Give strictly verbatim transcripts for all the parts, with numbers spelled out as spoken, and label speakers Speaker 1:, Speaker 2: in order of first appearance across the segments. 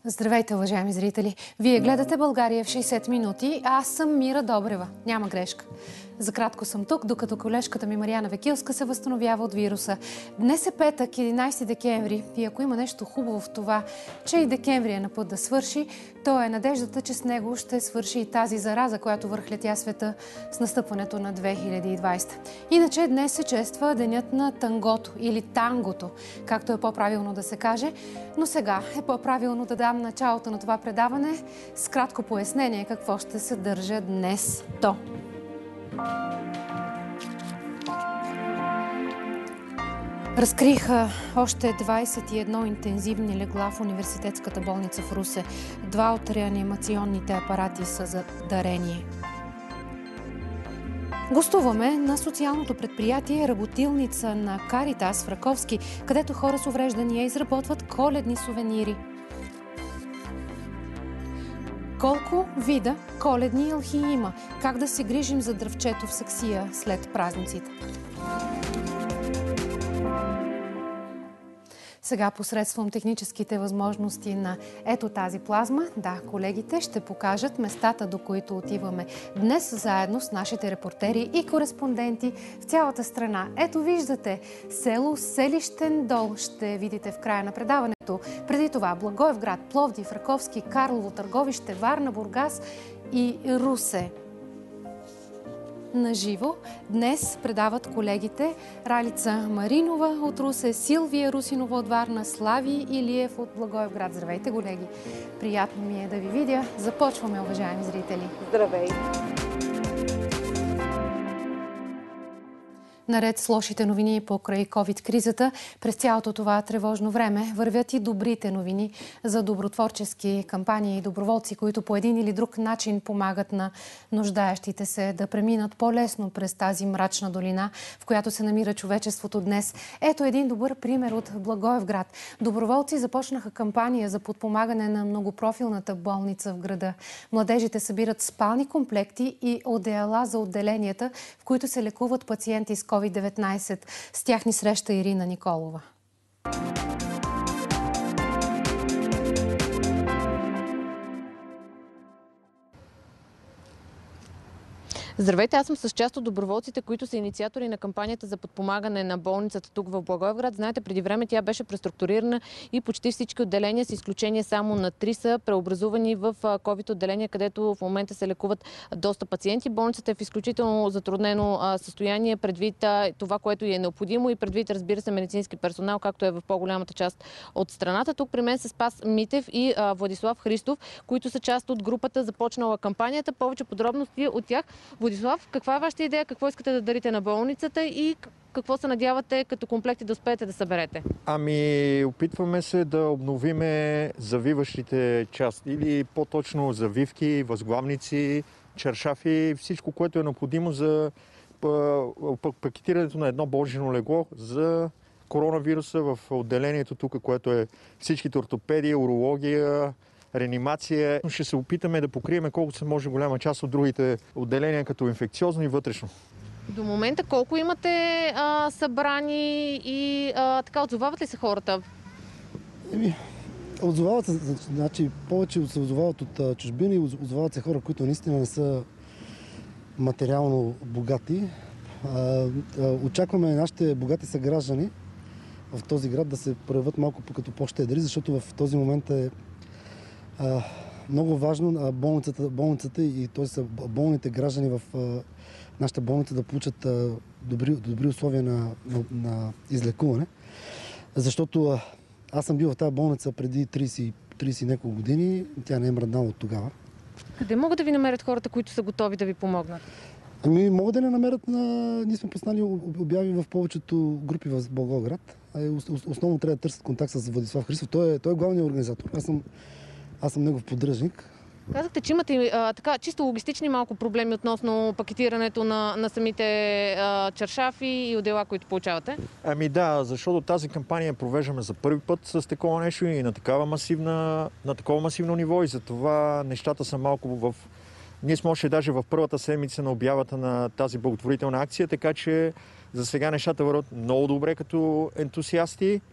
Speaker 1: Здравейте, уважаеми зрители! Вие гледате България в шейсет минути, а аз съм Мира Добрева. Няма грешка. За кратко съм тук, докато колежката ми Мариана Векилска се възстановява от вируса. Днес е петък, единайсети декември, и ако има нещо хубаво в това, че и декември е на път да свърши, то е надеждата, че с него ще свърши и тази зараза, която върхлетя света с настъпването на две хиляди и двайсета. Иначе днес се чества денят на тангото или тангото, както е по-правилно да се каже, но сега е по-правилно да дам началото на това предаване с кратко пояснение какво ще съдържа днес то. Разкриха още двайсет и едно интензивни легла в университетската болница в Русе. Два от реанимационните апарати са за дарение. Гостуваме на социалното предприятие Работилница на Каритас в Раковски, където хора с увреждания изработват коледни сувенири. Колко вида коледни елхии има? Как да се грижим за дръвчето в саксия след празниците? Сега посредством техническите възможности на ето тази плазма, да, колегите ще покажат местата, до които отиваме днес заедно с нашите репортери и кореспонденти в цялата страна. Ето виждате село Селищен дол, ще видите в края на предаването. Преди това Благоевград, Пловдив, Раковски, Карлово, Търговище, Варна, Бургас и Русе. Наживо днес предават колегите Ралица Маринова от Русе, Силвия Русинова от Варна, Слави Илиев от Благоевград. Здравейте, колеги! Приятно ми е да ви видя. Започваме, уважаеми зрители.
Speaker 2: Здравейте!
Speaker 1: Наред с лошите новини покрай ковид-кризата, през цялото това тревожно време вървят и добрите новини за добротворчески кампании и доброволци, които по един или друг начин помагат на нуждаещите се да преминат по-лесно през тази мрачна долина, в която се намира човечеството днес. Ето един добър пример от Благоевград. Доброволци започнаха кампания за подпомагане на многопрофилната болница в града. Младежите събират спални комплекти и одеяла за отделенията, в които се лекуват пациенти с ковид деветнайсет. С тях ни среща Ирина Николова.
Speaker 3: Здравейте, аз съм с част от доброволците, които са инициатори на кампанията за подпомагане на болницата тук в Благоевград. Знаете, преди време тя беше преструктурирана и почти всички отделения, с изключение само на три, са преобразувани в ковид отделения, където в момента се лекуват доста пациенти. Болницата е в изключително затруднено състояние предвид това, което е необходимо и предвид, разбира се, медицински персонал, както е в по-голямата част от страната. Тук при мен се Спас Митев и Владислав Христов, които са част от групата, започнала кампанията. Повече подробности от тях. Владислав, каква е вашата идея? Какво искате да дарите на болницата и какво се надявате като комплекти да успеете да съберете?
Speaker 4: Ами, опитваме се да обновиме завиващите части или по-точно завивки, възглавници, чаршафи, всичко, което е необходимо за пакетирането на едно болнично легло за коронавируса в отделението тук, което е всичките ортопедия, урология, реанимация. Ще се опитаме да покрием колкото се може голяма част от другите отделения, като инфекциозно и вътрешно.
Speaker 3: До момента колко имате а, събрани и а, така отзовават ли се хората?
Speaker 5: Еми, отзовават се, значи повече се отзовават от чужбина и отзовават се хора, които наистина не са материално богати. А, а, очакваме нашите богати съграждани в този град да се проявят малко като по-щедри, защото в този момент е Uh, много важно uh, болницата, болницата и т.е. болните граждани в uh, нашата болница да получат uh, добри, добри условия на, на, на излекуване. Защото uh, аз съм бил в тази болница преди трийсет, трийсет няколко години, тя не е мръднала от тогава.
Speaker 3: Къде могат да ви намерят хората, които са готови да ви помогнат?
Speaker 5: Ами могат да не намерят на... Ние сме поснали обяви в повечето групи в Благоевград. Основно трябва да търсят контакт с Владислав Христов. Той е, той е главният организатор. Аз съм Аз съм негов поддръжник.
Speaker 3: Казахте, че имате а, така, чисто логистични малко проблеми относно пакетирането на, на самите а, чаршафи и одела, които получавате?
Speaker 4: Ами да, защото тази кампания провеждаме за първи път с такова нещо и на, такава масивна, на такова масивно ниво и затова нещата са малко в... Ние сме още даже в първата седмица на обявата на тази благотворителна акция, така че за сега нещата върват много добре като ентусиасти.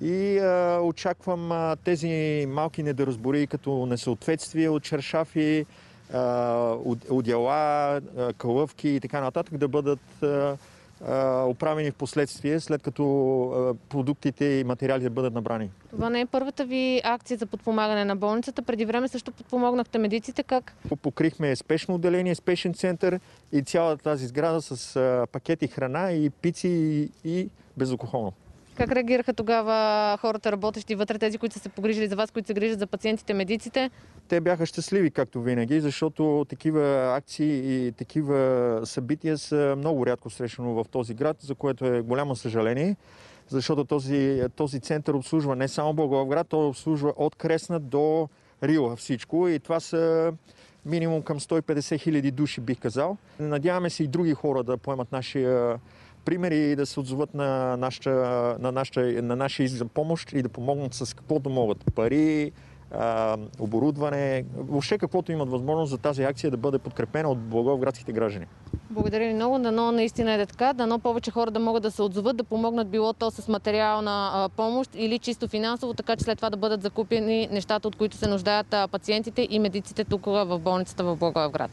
Speaker 4: И а, очаквам а, тези малки недоразбори, като несъответствие от чершафи, а, одеяла, кълъвки и така нататък да бъдат а, а, оправени в последствие, след като а, продуктите и материалите бъдат набрани.
Speaker 3: Това не е първата ви акция за подпомагане на болницата. Преди време също подпомогнахте медиците. Как?
Speaker 4: Покрихме спешно отделение, спешен център и цялата тази сграда с а, пакети храна и пици и, и безалкохолно.
Speaker 3: Как реагираха тогава хората, работещи вътре, тези, които са се погрижили за вас, които се грижат за пациентите, медиците?
Speaker 4: Те бяха щастливи, както винаги, защото такива акции и такива събития са много рядко срещано в този град, за което е голямо съжаление, защото този, този център обслужва не само Благоевград, той обслужва от Кресна до Рила всичко и това са минимум към сто и петдесет хиляди души, бих казал. Надяваме се и други хора да поемат нашия примери и да се отзоват на, нашата, на, нашата, на нашия изъм за помощ и да помогнат с каквото могат. Пари, а, оборудване, въобще каквото имат възможност за тази акция да бъде подкрепена от благоевградските граждани. Благодаря
Speaker 3: ви много. Дано наистина е така. Дано повече хора да могат да се отзоват, да помогнат било то с материална а, помощ или чисто финансово, така че след това да бъдат закупени нещата, от които се нуждаят а, пациентите и медиците тук в болницата в Благоевград.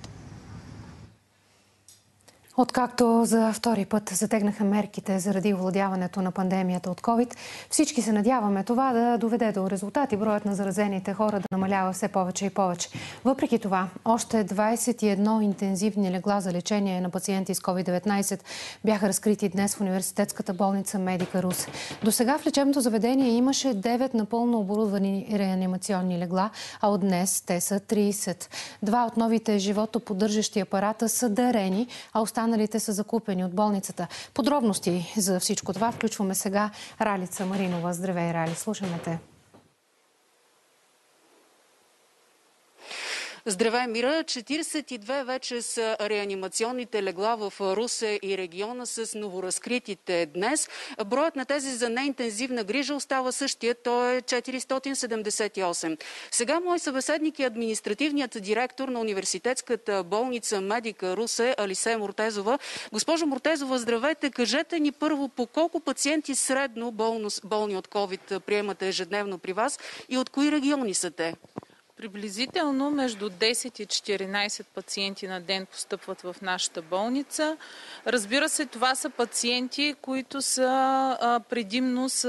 Speaker 1: Откакто за втори път затегнаха мерките заради овладяването на пандемията от ковид, всички се надяваме това да доведе до резултати. Броят на заразените хора да намалява все повече и повече. Въпреки това, още двадесет и едно интензивни легла за лечение на пациенти с ковид деветнадесет бяха разкрити днес в университетската болница Медика Русе. До сега в лечебното заведение имаше девет напълно оборудвани реанимационни легла, а от днес те са тридесет. Два от новите животоподдържащи апарата са дарени, а останалите са закупени от болницата. Подробности за всичко това включваме сега Ралица Маринова. Здравей, Рали, слушаме те.
Speaker 2: Здравей, Мира! четиридесет и две вече са реанимационните легла в Русе и региона с новоразкритите днес. Броят на тези за неинтензивна грижа остава същия, то е четиристотин седемдесет и осем. Сега мой събеседник е административният директор на университетската болница Медика Русе, Алисе Муртезова. Госпожо Муртезова, здравейте! Кажете ни първо по колко пациенти средно болни от ковид приемате ежедневно при вас и от кои региони са те?
Speaker 6: Приблизително между десет и четиринадесет пациенти на ден постъпват в нашата болница. Разбира се, това са пациенти, които са а, предимно с,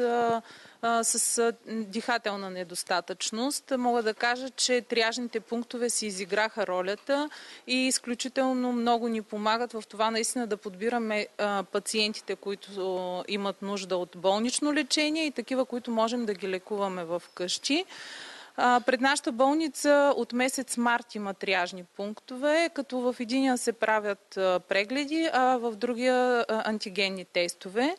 Speaker 6: а, с дихателна недостатъчност. Мога да кажа, че триажните пунктове си изиграха ролята и изключително много ни помагат в това наистина да подбираме а, пациентите, които имат нужда от болнично лечение и такива, които можем да ги лекуваме в къщи. Пред нашата болница от месец март има триажни пунктове, като в единия се правят прегледи, а в другия антигенни тестове.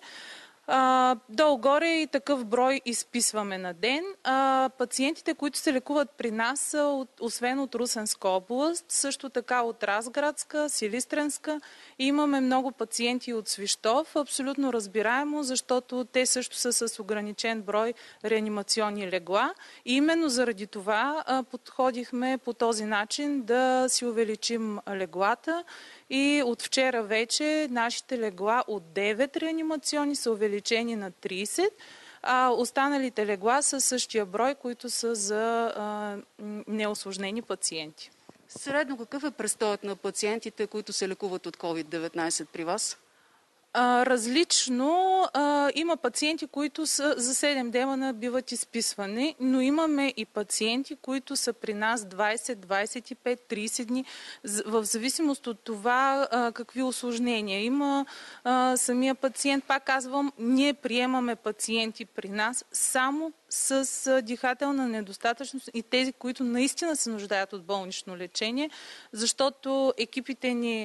Speaker 6: Долу-горе и такъв брой изписваме на ден. Пациентите, които се лекуват при нас, са освен от Русенска област, също така от Разградска, Силистренска. И имаме много пациенти от Свищов. Абсолютно разбираемо, защото те също са с ограничен брой реанимационни легла. И именно заради това подходихме по този начин да си увеличим леглата. И от вчера вече нашите легла от девет реанимационни са увеличени на тридесет, а останалите легла са същия брой, които са за а, неусложнени пациенти.
Speaker 2: Средно какъв е престоят на пациентите, които се лекуват от ковид деветнадесет при вас?
Speaker 6: А, различно. А, има пациенти, които са за седем дена биват изписвани, но имаме и пациенти, които са при нас двадесет, двадесет и пет, тридесет дни, в зависимост от това а, какви усложнения има а, самия пациент. Пак казвам, ние приемаме пациенти при нас само с дихателна недостатъчност и тези, които наистина се нуждаят от болнично лечение, защото екипите ни,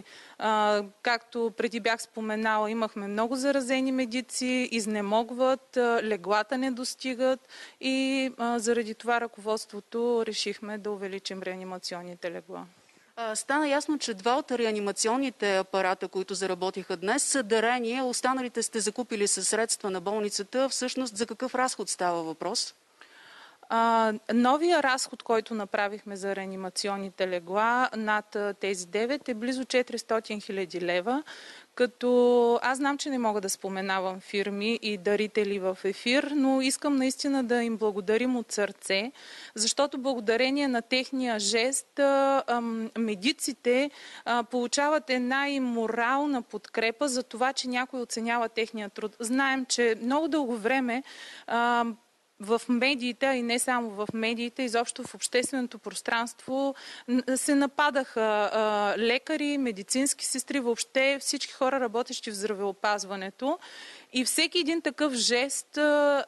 Speaker 6: както преди бях споменала, имахме много заразени медици, изнемогват, леглата не достигат и заради това ръководството решихме да увеличим реанимационните легла.
Speaker 2: Стана ясно, че два от реанимационните апарата, които заработиха днес, са дарени. Останалите сте закупили със средства на болницата. Всъщност за какъв разход става въпрос?
Speaker 6: А, новия разход, който направихме за реанимационните легла над тези девет е близо четиристотин хиляди лева, Като аз знам, че не мога да споменавам фирми и дарители в ефир, но искам наистина да им благодарим от сърце, защото благодарение на техния жест медиците получават една и морална подкрепа за това, че някой оценява техния труд. Знаем, че много дълго време в медиите, и не само в медиите, изобщо в общественото пространство се нападаха а, лекари, медицински сестри, въобще всички хора, работещи в здравеопазването. И всеки един такъв жест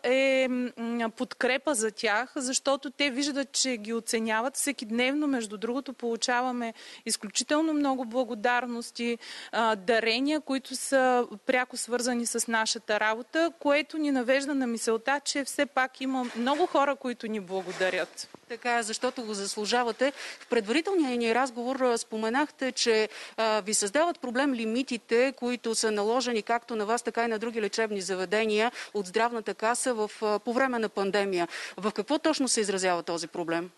Speaker 6: е подкрепа за тях, защото те виждат, че ги оценяват. Всеки дневно, между другото, получаваме изключително много благодарности, дарения, които са пряко свързани с нашата работа, което ни навежда на мисълта, че все пак има много хора, които ни благодарят.
Speaker 2: Така, защото го заслужавате. В предварителния ни разговор споменахте, че а, ви създават проблем лимитите, които са наложени както на вас, така и на други лечебни заведения от Здравната каса в, а, по време на пандемия. В какво точно се изразява този проблем?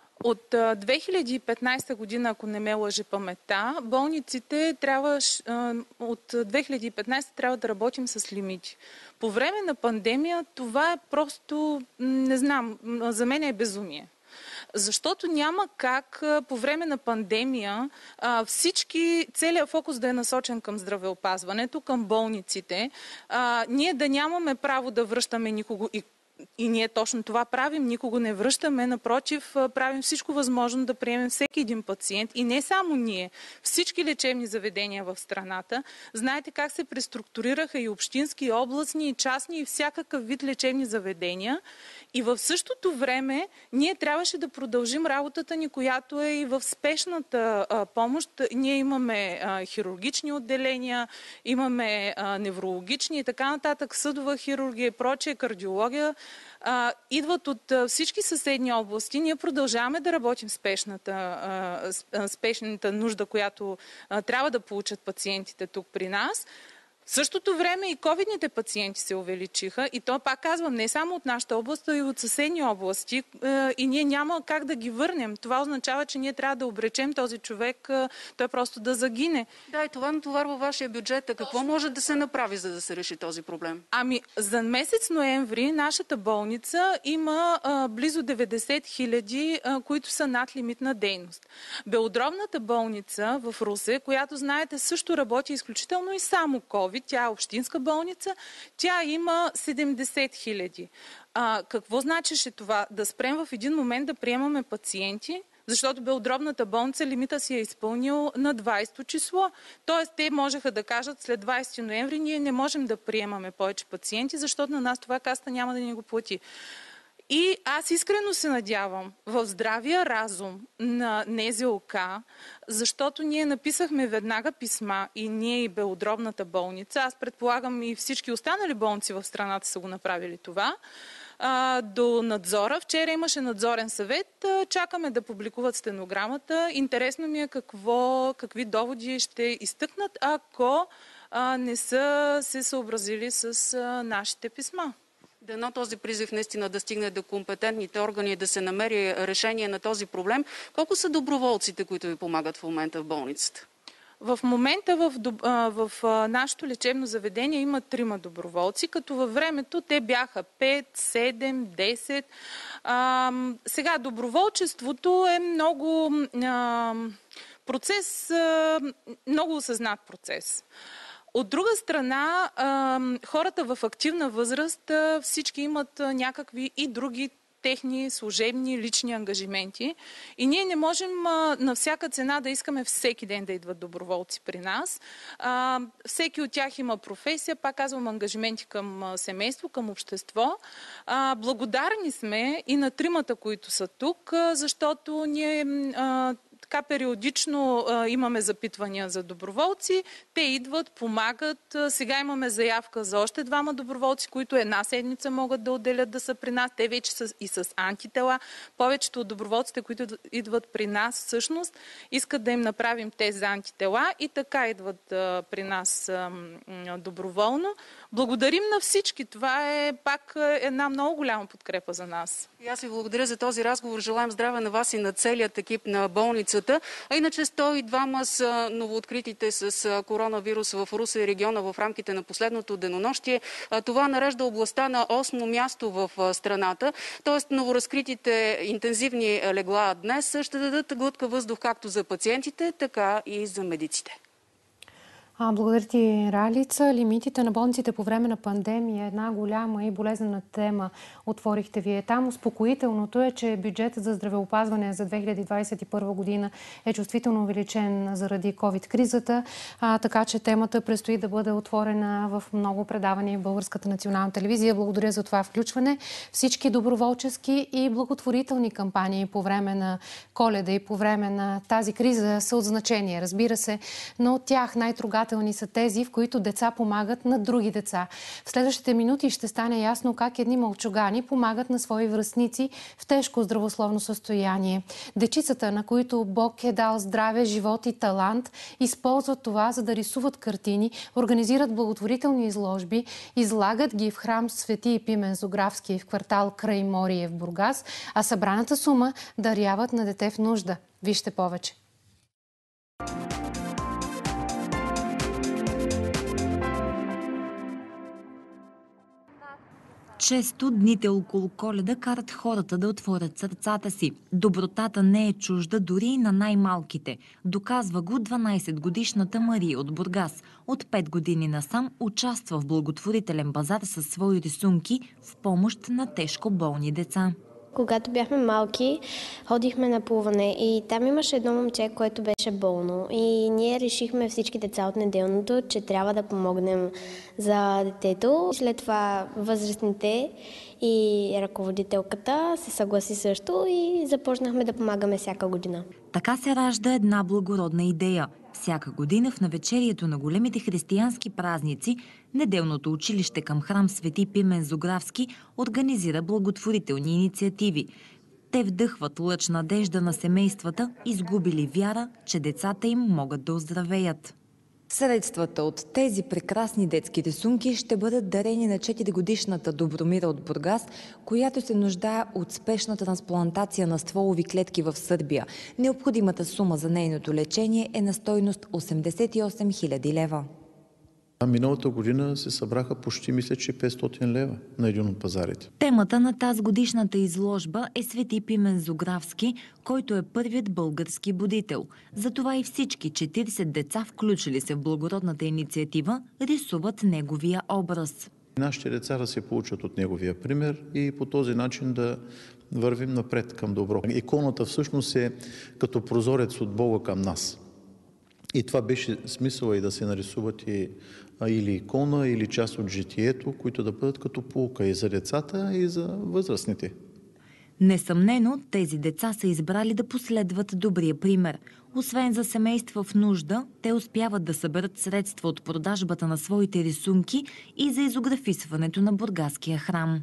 Speaker 6: От две хиляди и петнадесета година, ако не ме лъже паметта, болниците трябва, от две хиляди и петнадесета трябва да работим с лимити. По време на пандемия това е просто, не знам, за мен е безумие. Защото няма как по време на пандемия всички, целият фокус да е насочен към здравеопазването, към болниците, ние да нямаме право да връщаме никого и И ние точно това правим. Никого не връщаме. Напротив, правим всичко възможно да приемем всеки един пациент. И не само ние. Всички лечебни заведения в страната. Знаете как се преструктурираха и общински, и областни, и частни, и всякакъв вид лечебни заведения. И в същото време ние трябваше да продължим работата ни, която е и в спешната а, помощ. Ние имаме а, хирургични отделения, имаме а, неврологични и така нататък, съдова хирургия и прочее, кардиология. А, идват от а, всички съседни области. Ние продължаваме да работим спешната, а, спешната нужда, която а, трябва да получат пациентите тук при нас. В същото време и ковидните пациенти се увеличиха и то, пак казвам, не само от нашата област, а и от съседни области и ние няма как да ги върнем. Това означава, че ние трябва да обречем този човек, той просто да загине.
Speaker 2: Да, и това натоварва вашия бюджет. А какво може да се направи, за да се реши този проблем?
Speaker 6: Ами, за месец ноември нашата болница има а, близо деветдесет хиляди, които са над лимитна дейност. Белодробната болница в Русе, която, знаете, също работи изключително и само ковид, тя е общинска болница, тя има седемдесет хиляди. Какво значеше това? Да спрем в един момент да приемаме пациенти, защото белодробната болница лимита си е изпълнил на двадесето число. Тоест, те можеха да кажат след двадесети ноември ние не можем да приемаме повече пациенти, защото на нас това каста няма да ни го плати. И аз искрено се надявам в здравия разум на НЗОК, защото ние написахме веднага писма и ние и белодробната болница, аз предполагам и всички останали болници в страната са го направили това, до надзора. Вчера имаше надзорен съвет, чакаме да публикуват стенограмата. Интересно ми е какво, какви доводи ще изтъкнат, ако не са се съобразили с нашите писма.
Speaker 2: Дано този призив наистина да стигне до компетентните органи и да се намери решение на този проблем. Колко са доброволците, които ви помагат в момента в болницата?
Speaker 6: В момента в, в, в нашето лечебно заведение има трима доброволци, като във времето те бяха пет, седем, десет. А, сега доброволчеството е много а, процес, а, много осъзнат процес. От друга страна, хората в активна възраст всички имат някакви и други техни служебни, лични ангажименти. И ние не можем на всяка цена да искаме всеки ден да идват доброволци при нас. Всеки от тях има професия, пак казвам, ангажименти към семейство, към общество. Благодарни сме и на тримата, които са тук, защото ние така периодично а, имаме запитвания за доброволци. Те идват, помагат. Сега имаме заявка за още двама доброволци, които една седмица могат да отделят да са при нас. Те вече са и с антитела. Повечето от доброволците, които идват при нас, всъщност искат да им направим тест за антитела и така идват а, при нас а, доброволно. Благодарим на всички. Това е пак една много голяма подкрепа за нас.
Speaker 2: И аз ви благодаря за този разговор. Желаем здраве на вас и на целият екип на болницата. А иначе сто и двама са новооткритите с коронавирус в Русе и региона в рамките на последното денонощие. Това нарежда областта на осмо място в страната. Тоест новоразкритите интензивни легла днес ще дадат глътка въздух както за пациентите, така и за медиците.
Speaker 1: А, благодаря ти, Ралица. Лимитите на болниците по време на пандемия е една голяма и болезнена тема. Отворихте вие там. Успокоителното е, че бюджетът за здравеопазване за две хиляди двадесет и първа година е чувствително увеличен заради ковид-кризата, а, така че темата предстои да бъде отворена в много предавания в Българската национална телевизия. Благодаря за това включване. Всички доброволчески и благотворителни кампании по време на Коледа и по време на тази криза са от значение, разбира се, но от тях най-трогателни са тези, в които деца помагат на други деца. В следващите минути ще стане ясно как едни мълчугани помагат на свои връстници в тежко здравословно състояние. Дечицата, на които Бог е дал здраве, живот и талант, използват това, за да рисуват картини, организират благотворителни изложби, излагат ги в храм Свети Епимен Зографски в квартал Крайморие в Бургас, а събраната сума даряват на дете в нужда. Вижте повече.
Speaker 7: Често дните около Коледа карат хората да отворят сърцата си. Добротата не е чужда дори и на най-малките. Доказва го дванадесетгодишната Мария от Бургас. От пет години насам участва в благотворителен базар със свои рисунки в помощ на тежко болни деца.
Speaker 8: Когато бяхме малки, ходихме на плуване и там имаше едно момче, което беше болно. И ние решихме всички деца от неделното, че трябва да помогнем за детето. След това възрастните и ръководителката се съгласи също и започнахме да помагаме всяка година.
Speaker 7: Така се ражда една благородна идея. Всяка година в навечерието на големите християнски празници неделното училище към храм Свети Пимен Зографски организира благотворителни инициативи. Те вдъхват лъч надежда на семействата, изгубили вяра, че децата им могат да оздравеят. Средствата от тези прекрасни детски рисунки ще бъдат дарени на четиригодишната Добромира от Бургас, която се нуждае от спешна трансплантация на стволови клетки в Сърбия. Необходимата сума за нейното лечение е на стойност осемдесет и осем хиляди лева.
Speaker 9: Миналата година се събраха почти, мисля, че петстотин лева на един от пазарите.
Speaker 7: Темата на тази годишната изложба е Свети Пимен Зографски, който е първият български будител. Затова и всички четиридесет деца, включили се в благородната инициатива, рисуват неговия образ.
Speaker 9: Нашите деца да се получат от неговия пример и по този начин да вървим напред към добро. Иконата всъщност е като прозорец от Бога към нас. И това беше смисъла и да се нарисуват и, или икона, или част от житието, които да бъдат като поука и за децата, и за възрастните.
Speaker 7: Несъмнено, тези деца са избрали да последват добрия пример. Освен за семейства в нужда, те успяват да съберат средства от продажбата на своите рисунки и за изографисването на бургаския храм.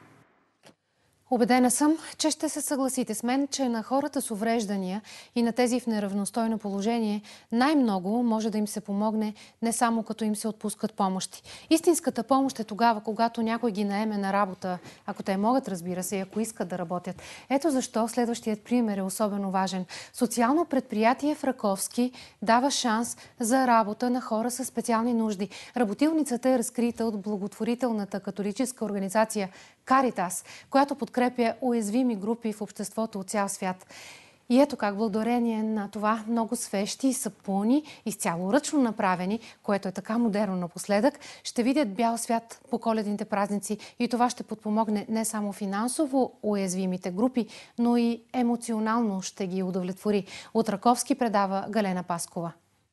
Speaker 1: Убедена съм, че ще се съгласите с мен, че на хората с увреждания и на тези в неравностойно положение най-много може да им се помогне не само като им се отпускат помощи. Истинската помощ е тогава, когато някой ги наеме на работа, ако те могат, разбира се, и ако искат да работят. Ето защо следващият пример е особено важен. Социално предприятие в Раковски дава шанс за работа на хора с специални нужди. Работилницата е разкрита от благотворителната католическа организация Каритас, която подкрепя уязвими групи в обществото от цял свят. И ето как благодарение на това много свещи и сапуни, изцяло ръчно направени, което е така модерно напоследък, ще видят бял свят по коледните празници и това ще подпомогне не само финансово уязвимите групи, но и емоционално ще ги удовлетвори. От Раковски предава Галена Паскова.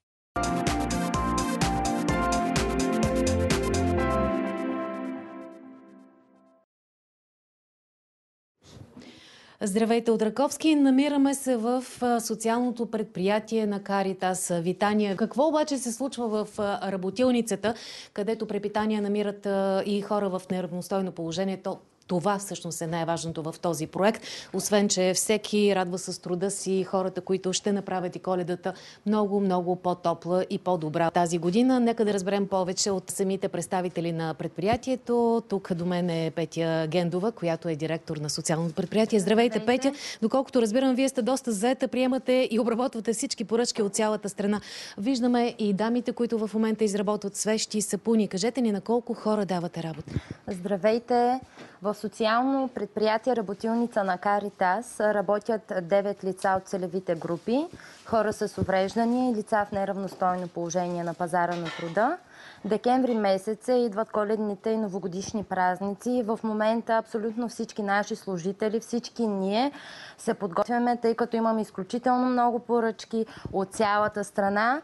Speaker 10: Здравейте от Раковски. Намираме се в социалното предприятие на Каритас. Витания. Какво обаче се случва в работилницата, където препитания намират и хора в неравностойно положение? То Това всъщност е най-важното в този проект. Освен, че всеки радва с труда си хората, които ще направят и Коледата много, много по-топла и по-добра тази година. Нека да разберем повече от самите представители на предприятието. Тук до мен е Петя Гендова, която е директор на социалното предприятие. Здравейте, Здравейте. Петя. Доколкото разбирам, вие сте доста заета, приемате и обработвате всички поръчки от цялата страна. Виждаме и дамите, които в момента изработват свещи и сапуни. Кажете ни на колко хора давате работа?
Speaker 11: Здравейте! В социално предприятие Работилница на Каритас работят девет лица от целевите групи, хора с увреждания и лица в неравностойно положение на пазара на труда. Декември месеца идват коледните и новогодишни празници. В момента абсолютно всички наши служители, всички ние се подготвяме, тъй като имаме изключително много поръчки от цялата страна.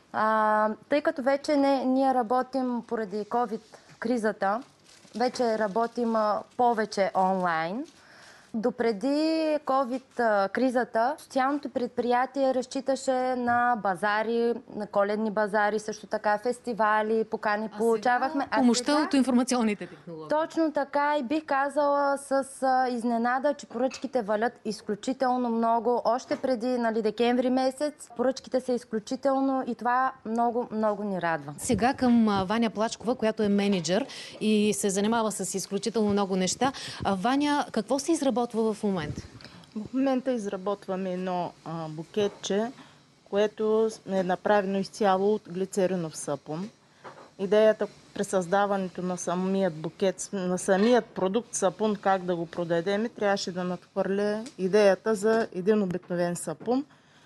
Speaker 11: А, тъй като вече не, ние работим поради COVID кризата, вече работим повече онлайн. Допреди COVID кризата, социалното предприятие разчиташе на базари, на коледни базари, също така фестивали, покани получавахме.
Speaker 10: А помощта от информационните технологии.
Speaker 11: Точно така и бих казала с изненада, че поръчките валят изключително много. Още преди нали, декември месец поръчките са изключително и това много, много ни радва.
Speaker 10: Сега към Ваня Плачкова, която е менеджер и се занимава с изключително много неща. Ваня, какво се изработва в момента?
Speaker 12: В момента изработваме едно а, букетче, което е направено изцяло от глицеринов сапун. Идеята при създаването на самият букет, на самият продукт сапун, как да го продадем, трябваше да надхвърля идеята за един обикновен сапун.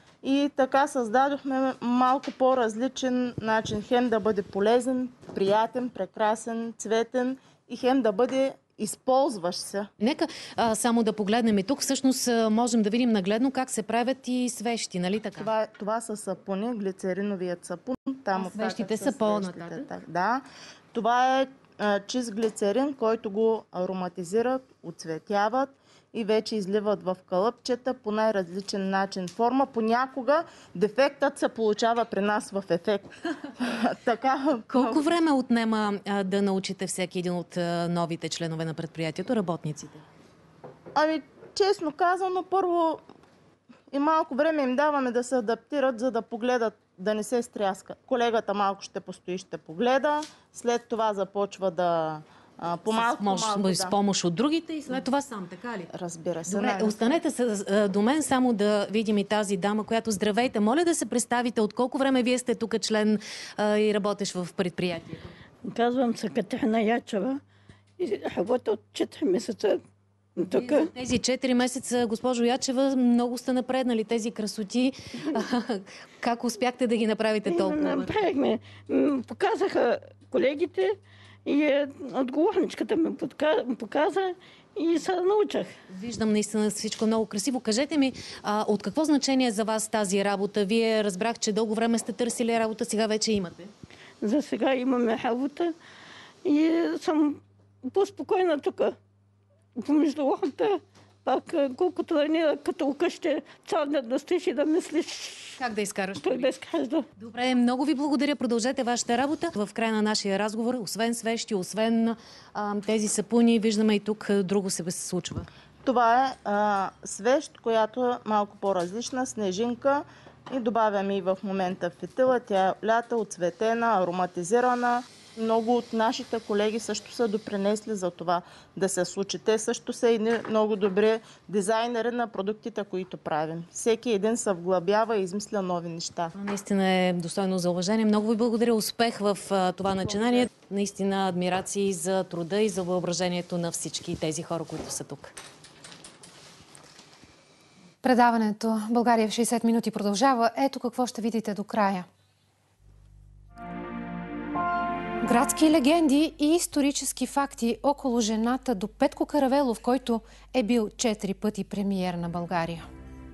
Speaker 12: И така създадохме малко по-различен начин. Хем да бъде полезен, приятен, прекрасен, цветен и хем да бъде използваш се.
Speaker 10: Нека а, само да погледнем и тук. Всъщност можем да видим нагледно как се правят и свещи, нали така?
Speaker 12: Това, това са сапуни, глицериновият сапун. Там
Speaker 10: а свещите са по-нататък?
Speaker 12: Да. Това е а, чист глицерин, който го ароматизират, оцветяват и вече изливат в кълъпчета по най-различен начин, форма. Понякога дефектът се получава при нас в ефект. Така...
Speaker 10: Колко време отнема а, да научите всеки един от а, новите членове на предприятието, работниците?
Speaker 12: Ами, честно казано, първо и малко време им даваме да се адаптират, за да погледат, да не се стряска. Колегата малко ще постои, ще погледа, след това започва да... А, по-малко,
Speaker 10: с, мож,
Speaker 12: по-малко, да.
Speaker 10: с помощ от другите и след това сам, така ли?
Speaker 12: Разбира се.
Speaker 10: Добре, останете с, до мен само да видим и тази дама, която здравейте. Моля да се представите от колко време вие сте тук член а, и работеш в предприятието.
Speaker 13: Казвам се Катерина Ячева и работя от четири месеца. Тук.
Speaker 10: За тези четири месеца, госпожо Ячева, много сте напреднали тези красоти. Как успяхте да ги направите толкова?
Speaker 13: Направихме. Показаха колегите и отговорничката ме показа и се научих.
Speaker 10: Виждам наистина всичко много красиво. Кажете ми, а, от какво значение е за вас тази работа? Вие разбрах, че дълго време сте търсили работа, сега вече имате.
Speaker 13: За сега имаме работа и съм по-спокойна тук. Помежду хората, пак колкото да не като укъще цял ден да стоиш и да мислиш.
Speaker 10: Как да изкараш?
Speaker 13: Как да изкараш, да.
Speaker 10: Добре, много ви благодаря. Продължете вашата работа. В края на нашия разговор, освен свещи, освен а, тези сапуни, виждаме и тук друго се случва.
Speaker 12: Това е а, свещ, която е малко по-различна, снежинка и добавяме и в момента фитила. Тя е лята, оцветена, ароматизирана. Много от нашите колеги също са допринесли за това да се случи. Те също са едни много добри дизайнери на продуктите, които правим. Всеки един се вглъбява и измисля нови неща.
Speaker 10: Наистина е достойно за уважение. Много ви благодаря. Успех в това начинание. Наистина адмирации за труда и за въображението на всички тези хора, които са тук.
Speaker 1: Предаването България в шейсет минути продължава. Ето какво ще видите до края. Градски легенди и исторически факти около жената до Петко Каравелов, който е бил четири пъти премиер на България.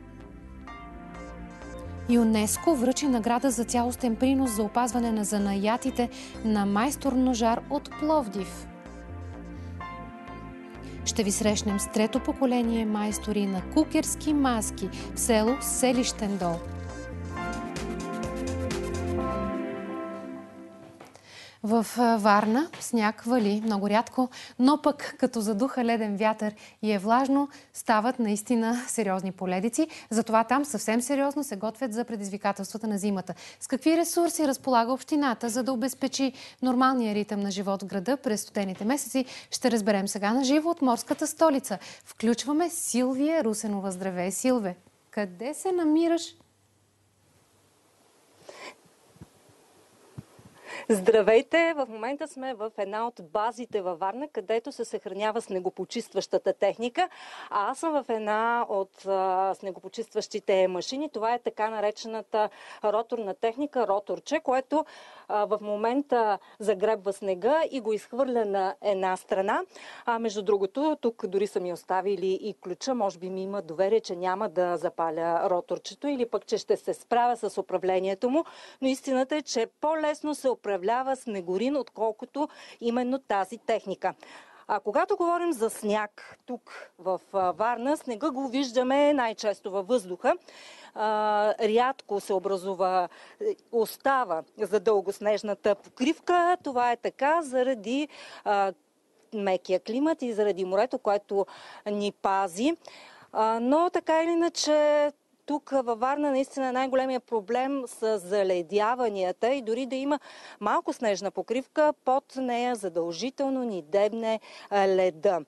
Speaker 1: ЮНЕСКО връчи награда за цялостен принос за опазване на занаятите на майстор-ножар от Пловдив. Ще ви срещнем с трето поколение майстори на кукерски маски в село Селищен дол. В Варна сняг вали много рядко, но пък като задуха леден вятър и е влажно, стават наистина сериозни поледици. Затова там съвсем сериозно се готвят за предизвикателствата на зимата. С какви ресурси разполага общината, за да обезпечи нормалния ритъм на живот в града през студените месеци, ще разберем сега на живо от морската столица. Включваме Силвия Русенова. Здравей, Силве! Къде се намираш?
Speaker 14: Здравейте! В момента сме в една от базите във Варна, където се съхранява снегопочистващата техника. А аз съм в една от а, снегопочистващите машини. Това е така наречената роторна техника, роторче, което а, в момента загребва снега и го изхвърля на една страна. А между другото, тук дори са ми оставили и ключа. Може би ми има доверие, че няма да запаля роторчето или пък, че ще се справя с управлението му. Но истината е, че по-лесно се управлява снегорин, отколкото именно тази техника. А когато говорим за сняг тук в Варна, снега го виждаме най-често във въздуха. А, рядко се образува, остава задълго снежната покривка. Това е така заради а, мекия климат и заради морето, което ни пази. А, но така или иначе, тук във Варна наистина най-големия проблем са заледяванията и дори да има малко снежна покривка, под нея задължително ни дебне леда.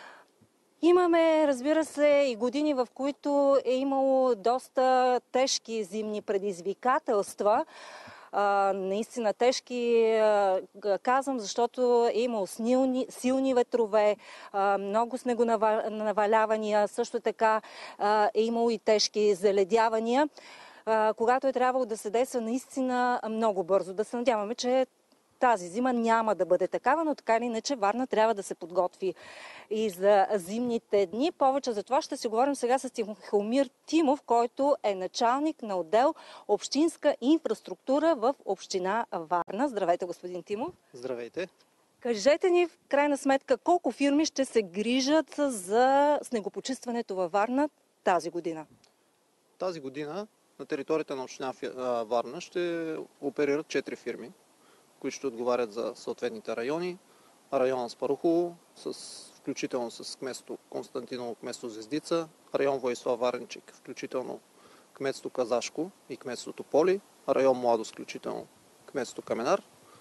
Speaker 14: Имаме, разбира се, и години, в които е имало доста тежки зимни предизвикателства. А, наистина тежки, а, казвам, защото е имало силни, силни ветрове, а, много снегонавалявания, също така а, е имало и тежки заледявания, а, когато е трябвало да се действа наистина много бързо. Да се надяваме, че тази зима няма да бъде такава, но така или иначе Варна трябва да се подготви и за зимните дни. Повече за това ще си говорим сега с Тихомир Тимов, който е началник на отдел Общинска инфраструктура в община Варна. Здравейте, господин Тимов.
Speaker 15: Здравейте.
Speaker 14: Кажете ни в крайна сметка колко фирми ще се грижат за снегопочистването във Варна тази година?
Speaker 15: Тази година на територията на община Варна ще оперират четири фирми, които ще отговарят за съответните райони. Район Аспарухово, с, включително с кметство Константиново, кметство Звездица, район Воислав Варничек, включително кметство Казашко и кметство Тополи, район Младост, включително кметство Каменар,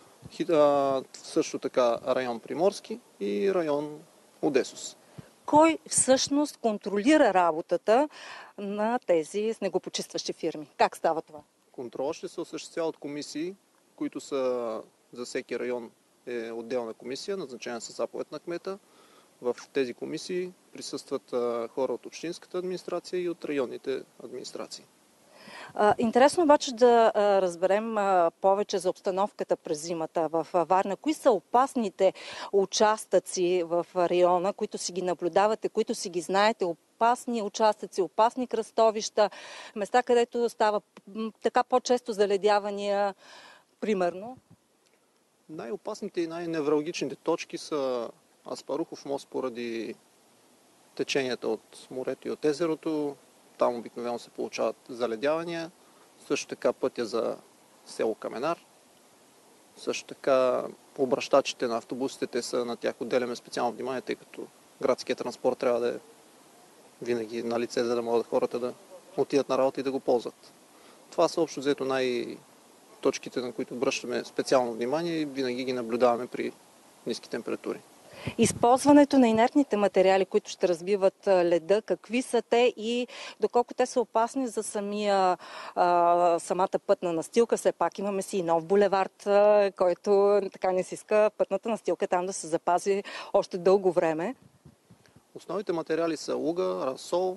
Speaker 15: също така район Приморски и район Одесос.
Speaker 14: Кой всъщност контролира работата на тези снегопочистващи фирми? Как става това?
Speaker 15: Контрол ще се осъществява от комисии, които са за всеки район е отделна комисия, назначена със заповед на кмета. В тези комисии присъстват хора от общинската администрация и от районните администрации.
Speaker 14: Интересно обаче да разберем повече за обстановката през зимата в Варна. Кои са опасните участъци в района, които си ги наблюдавате, които си ги знаете? Опасни участъци, опасни кръстовища, места, където става така по-често заледявания, примерно?
Speaker 15: Най-опасните и най-невралгичните точки са Аспарухов мост поради теченията от морето и от езерото. Там обикновено се получават заледявания. Също така пътя за село Каменар. Също така обращачите на автобусите, те са, на тях отделяме специално внимание, тъй като градският транспорт трябва да е винаги на лице, за да могат хората да отидат на работа и да го ползват. Това са общо взето най- точките, на които обръщаме специално внимание и винаги ги наблюдаваме при ниски температури.
Speaker 14: Използването на инертните материали, които ще разбиват леда, какви са те и доколко те са опасни за самия, а, самата пътна настилка? Все пак имаме си и нов булевард, който така не си иска пътната настилка там да се запази още дълго време.
Speaker 15: Основните материали са луга, расол,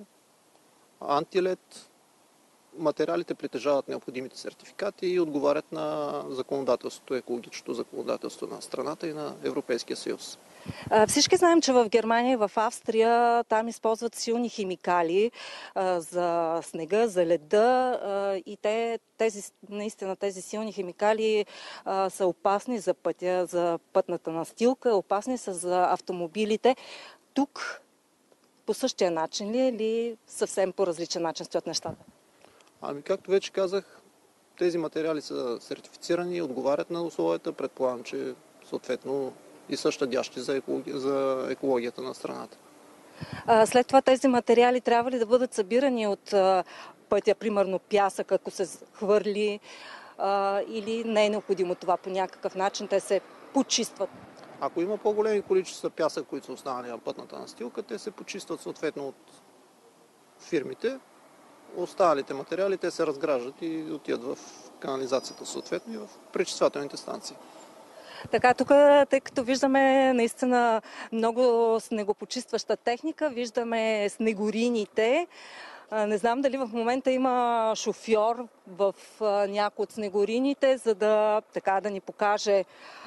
Speaker 15: антилед. Материалите притежават необходимите сертификати и отговарят на законодателството, екологичното законодателство на страната и на Европейския съюз.
Speaker 14: Всички знаем, че в Германия и в Австрия там използват силни химикали а, за снега, за леда а, и те, тези, наистина тези силни химикали а, са опасни за пътя, за пътната настилка, опасни са за автомобилите. Тук по същия начин ли или съвсем по различен начин стоят нещата?
Speaker 15: Ами, както вече казах, тези материали са сертифицирани, отговарят на условията, предполагам, че съответно и са щадящи за, екологи... за екологията на страната.
Speaker 14: След това тези материали трябва ли да бъдат събирани от пътя, примерно пясък, ако се хвърли, или не е необходимо това по някакъв начин, те се почистват?
Speaker 15: Ако има по-големи количества пясък, които са останали на пътната настилка, те се почистват съответно от фирмите. Останалите материали те се разграждат и отиват в канализацията съответно и в пречиствателните станции.
Speaker 14: Така, тук, тъй като виждаме наистина много снегопочистваща техника, виждаме снегорините. Не знам дали в момента има шофьор в някои от снегорините, за да, така, да ни покаже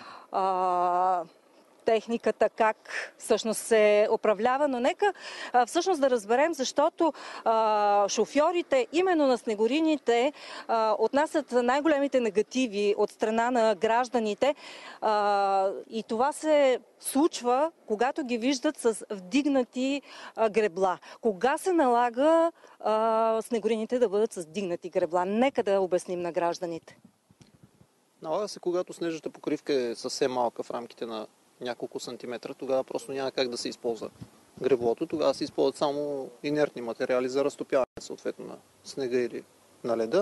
Speaker 14: а, техниката, как всъщност се управлява, но нека а, всъщност да разберем, защото а, шофьорите именно на снегорините а, отнасят най-големите негативи от страна на гражданите а, и това се случва, когато ги виждат с вдигнати а, гребла. Кога се налага а, снегорините да бъдат с вдигнати гребла? Нека да обясним на гражданите.
Speaker 15: Налага се, когато снежната покривка е съвсем малка в рамките на няколко сантиметра, тогава просто няма как да се използва греблото. Тогава се използват само инертни материали за разтопяване, съответно на снега или на леда.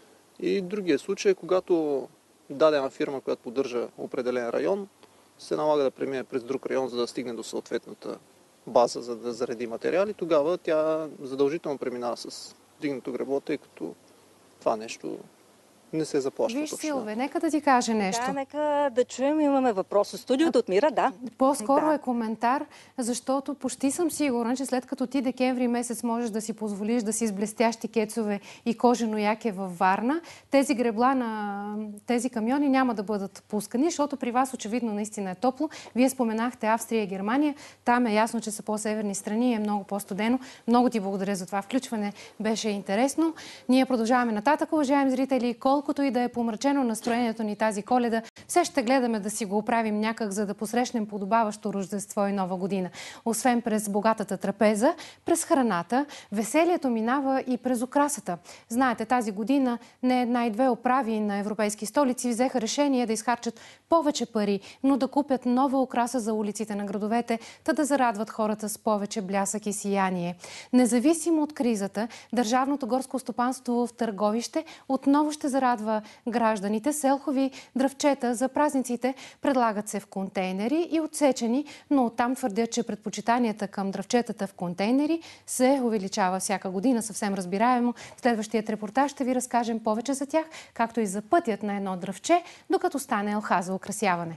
Speaker 15: И другия случай е, когато дадена фирма, която поддържа определен район, се налага да премине през друг район, за да стигне до съответната база, за да зареди материали, тогава тя задължително преминава с дигнато гребло, тъй като това нещо не се заплаща.
Speaker 1: Виж, Силве, нека да ти каже нещо.
Speaker 14: Да, нека да чуем. Имаме въпрос от студиото от Мира, да.
Speaker 1: По-скоро
Speaker 14: да.
Speaker 1: е коментар, защото почти съм сигурна, че след като ти декември месец можеш да си позволиш да си с блестящи кецове и кожено яке във Варна, тези гребла на тези камиони няма да бъдат пускани, защото при вас очевидно наистина е топло. Вие споменахте Австрия и Германия. Там е ясно, че са по-северни страни и е много по-студено. Много ти благодаря за това включване. Беше интересно. Ние продължаваме нататък, уважаеми зрители. Колкото и да е помрачено настроението ни тази Коледа, все ще гледаме да си го оправим някак, за да посрещнем подобаващо Рождество и Нова година. Освен през богатата трапеза, през храната, веселието минава и през украсата. Знаете, тази година не една и две управи на европейски столици взеха решение да изхарчат повече пари, но да купят нова украса за улиците на градовете, та да зарадват хората с повече блясък и сияние. Независимо от кризата, Държавното горско стопанство в Търговище отново ще зарадва гражданите. Селхови дръвчета за празниците предлагат се в контейнери и отсечени, но оттам твърдят, че предпочитанията към дръвчетата в контейнери се увеличава всяка година. Съвсем разбираемо. В следващият репортаж ще ви разкажем повече за тях, както и за пътят на едно дръвче, докато стане елха за украсяване.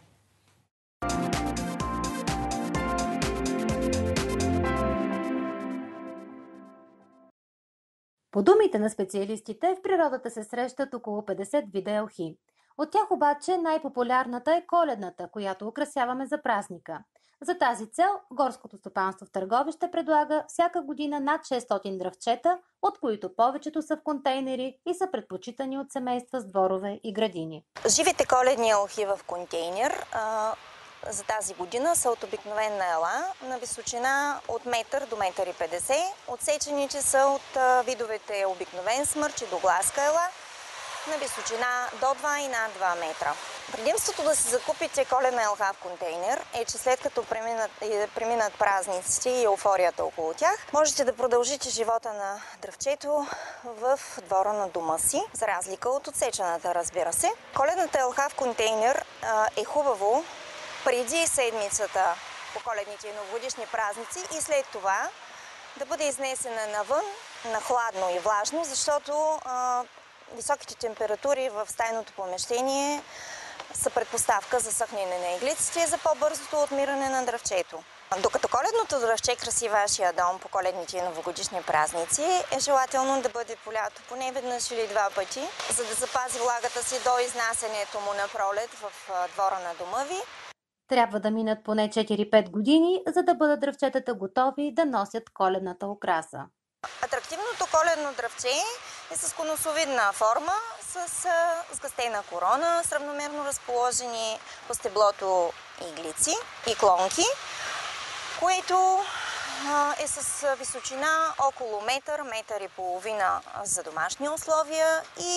Speaker 16: По думите на специалистите, в природата се срещат около петдесет вида елхи. От тях обаче най-популярната е коледната, която украсяваме за празника. За тази цел Горското стопанство в Търговище предлага всяка година над шестстотин дръвчета, от които повечето са в контейнери и са предпочитани от семейства с дворове и градини.
Speaker 11: Живите коледни елхи в контейнер а, за тази година са от обикновена ела на височина от метър до метър и петдесет. Отсечените са от а, видовете обикновен смърч и до гласка ела на височина до два и над два метра. Предимството да си закупите коледна елха в контейнер е, че след като преминат, преминат празниците и еуфорията около тях, можете да продължите живота на дръвчето в двора на дома си, за разлика от отсечената, разбира се. Коледната елха в контейнер а, е хубаво преди седмицата по коледните и новогодишни празници и след това да бъде изнесена навън, на хладно и влажно, защото а, високите температури в стайното помещение са предпоставка за съхнене на иглиците и за по-бързото отмиране на дръвчето. Докато коледното дръвче краси вашия дом по коледните и новогодишни празници, е желателно да бъде полято поне веднъж или два пъти, за да запази влагата си до изнасянето му на пролет в двора на дома ви.
Speaker 16: Трябва да минат поне четири-пет години, за да бъдат дръвчетата готови да носят коледната украса.
Speaker 11: Атрактивното коледно дръвче е с конусовидна форма, с сгъстена корона, с равномерно разположени по стеблото иглици и клонки, което е с височина около метър, метър и половина за домашни условия и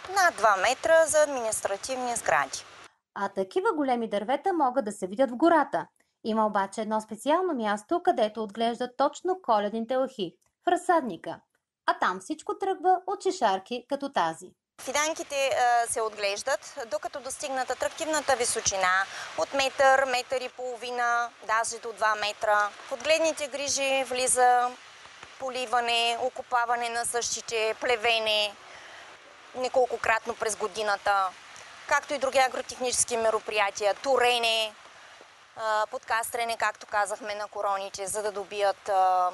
Speaker 11: над два метра за административни сгради.
Speaker 16: А такива големи дървета могат да се видят в гората. Има обаче едно специално място, където отглеждат точно коледните елхи – в разсадника. А там всичко тръгва от шишарки като тази.
Speaker 11: Фиданките а, се отглеждат, докато достигнат атрактивната височина от метър, метър и половина, даже до два метра. В отгледните грижи влиза поливане, окопаване на същите, плевене неколкократно през годината, както и други агротехнически мероприятия, турене, подкастрене, както казахме, на короните, за да добият а,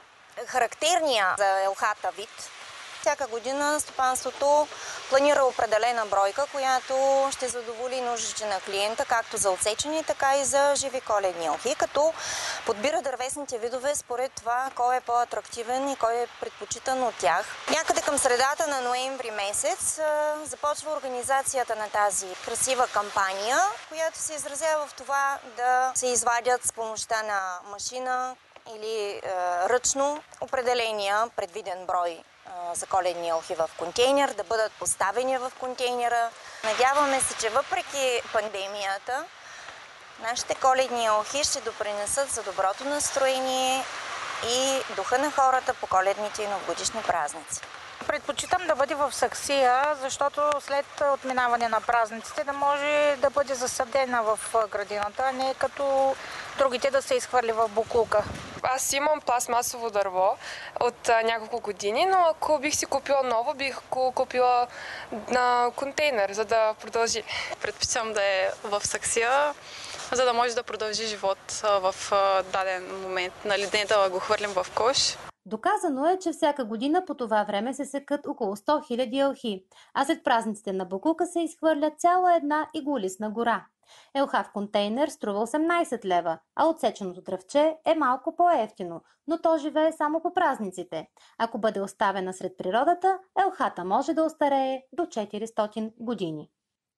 Speaker 11: характерния за елхата вид. Всяка година стопанството планира определена бройка, която ще задоволи нуждите на клиента, както за отсечени, така и за живи коледни елхи, като подбира дървесните видове според това кой е по-атрактивен и кой е предпочитан от тях. Някъде към средата на ноември месец започва организацията на тази красива кампания, която се изразява в това да се извадят с помощта на машина или е, ръчно определения предвиден брой за коледни елхи в контейнер, да бъдат поставени в контейнера. Надяваме се, че въпреки пандемията, нашите коледни елхи ще допринесат за доброто настроение и духа на хората по коледните и новогодишни празници.
Speaker 17: Предпочитам да бъде в саксия, защото след отминаване на празниците да може да бъде засадена в градината, а не като другите да се изхвърли в боклука.
Speaker 18: Аз имам пластмасово дърво от а, няколко години, но ако бих си купила ново, бих го купила на контейнер, за да продължи.
Speaker 19: Предпочитам да е в саксия, за да може да продължи живот а, в а, даден момент. Нали, не да го хвърлим в кош.
Speaker 16: Доказано е, че всяка година по това време се секат около сто хиляди елхи, а след празниците на боклука се изхвърля цяла една иглолистна гора. Елха в контейнер струва осемнайсет лева, а отсеченото дръвче е малко по-евтино, но то живее само по празниците. Ако бъде оставена сред природата, елхата може да остарее до четиристотин години.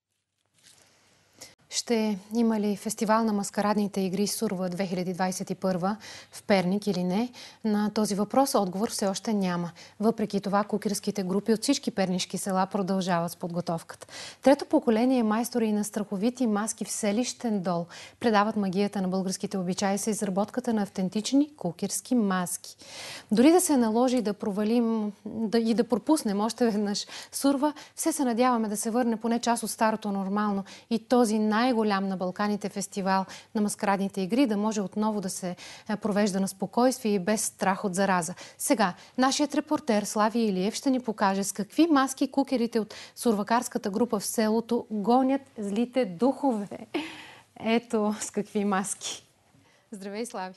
Speaker 1: Ще има ли фестивал на маскарадните игри Сурва две хиляди двайсет и първа в Перник или не? На този въпрос отговор все още няма. Въпреки това, кукерските групи от всички пернишки села продължават с подготовката. Трето поколение майстори на страховити маски в селищен дол предават магията на българските обичаи с изработката на автентични кукерски маски. Дори да се наложи да провалим да, и да пропуснем още веднъж Сурва, все се надяваме да се върне поне част от старото нормално и този най-голям на Балканите фестивал на маскарадните игри да може отново да се провежда на спокойствие и без страх от зараза. Сега, нашият репортер Слави Илиев ще ни покаже с какви маски кукерите от сурвакарската група в селото гонят злите духове. Ето с какви маски. Здравей, Слави!